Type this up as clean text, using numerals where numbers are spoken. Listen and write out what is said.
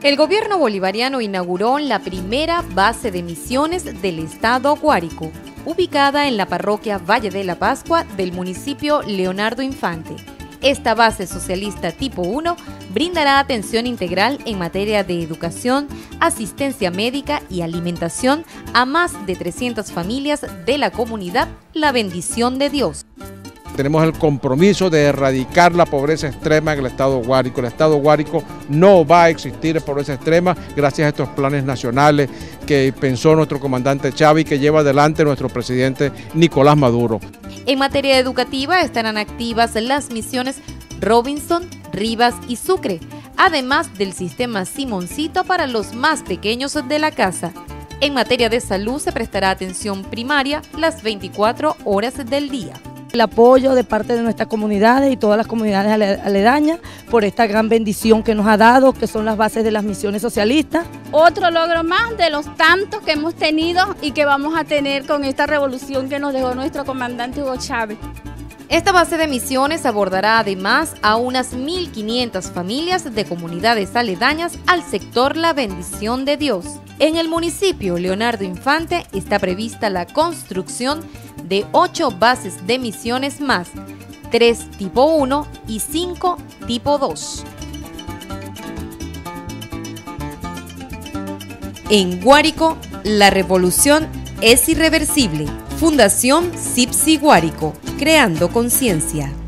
El gobierno bolivariano inauguró la primera base de misiones del estado Guárico, ubicada en la parroquia Valle de la Pascua del municipio Leonardo Infante. Esta base socialista tipo 1 brindará atención integral en materia de educación, asistencia médica y alimentación a más de 300 familias de la comunidad La Bendición de Dios. Tenemos el compromiso de erradicar la pobreza extrema en el estado Guárico. El estado Guárico no va a existir pobreza extrema gracias a estos planes nacionales que pensó nuestro comandante Chávez y que lleva adelante nuestro presidente Nicolás Maduro. En materia educativa estarán activas las misiones Robinson, Rivas y Sucre, además del sistema Simoncito para los más pequeños de la casa. En materia de salud se prestará atención primaria las 24 horas del día. El apoyo de parte de nuestras comunidades y todas las comunidades aledañas por esta gran bendición que nos ha dado, que son las bases de las misiones socialistas. Otro logro más de los tantos que hemos tenido y que vamos a tener con esta revolución que nos dejó nuestro comandante Hugo Chávez. Esta base de misiones abordará además a unas 1.500 familias de comunidades aledañas al sector La Bendición de Dios. En el municipio Leonardo Infante está prevista la construcción de 8 bases de misiones más, 3 tipo 1 y 5 tipo 2. En Guárico, la revolución es irreversible. Fundación Cipsi Guárico, creando conciencia.